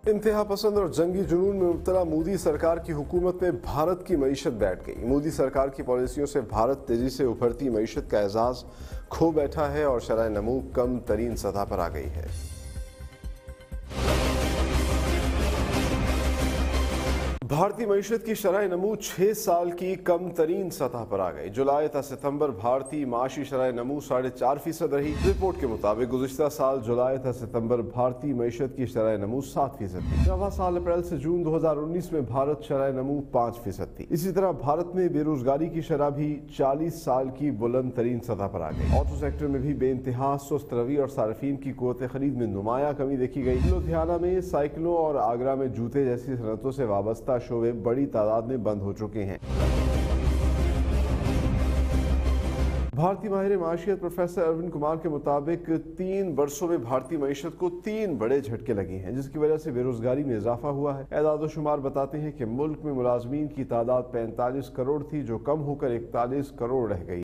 इंतहा पसंद और जंगी जुनून में मुब्तला मोदी सरकार की हुकूमत में भारत की मईशत बैठ गई। मोदी सरकार की पॉलिसियों से भारत तेजी से उभरती मईशत का एजाज खो बैठा है और शरह नमू कम तरीन सतह पर आ गई है। भारतीय मईशत की शरह नमू 6 साल की कम तरीन सतह पर आ गई। जुलाई ta सितंबर भारतीय माशी शरह नमू 4.5% रही। रिपोर्ट के मुताबिक गुज़िश्ता साल जुलाई ta सितंबर भारतीय मईशत की शरह नमू 7% थी। रवा साल अप्रैल से जून 2019 में भारत शरह नमू 5% थी। इसी तरह भारत में बेरोजगारी की शरह भी 40 साल की बुलंद तरीन सतह पर आ गई। ऑटो सेक्टर में भी बेइंतहा सुस्त रवि और सार्फिन की कुव्वत खरीद में नुमायां कमी देखी गई। लुधियाना में साइकिलों और आगरा में जूते जैसी सनतों से वाबस्ता शोबे बड़ी तादाद में बंद हो चुके हैं। भारतीय माहिर माशियत प्रोफेसर अरविंद कुमार के मुताबिक 3 बरसों में भारतीय मईशत को 3 बड़े झटके लगे हैं, जिसकी वजह से बेरोजगारी में इजाफा हुआ है। एदाद शुमार बताते हैं कि मुल्क में मुलाजमीन की तादाद 45 करोड़ थी, जो कम होकर 41 करोड़ रह गई।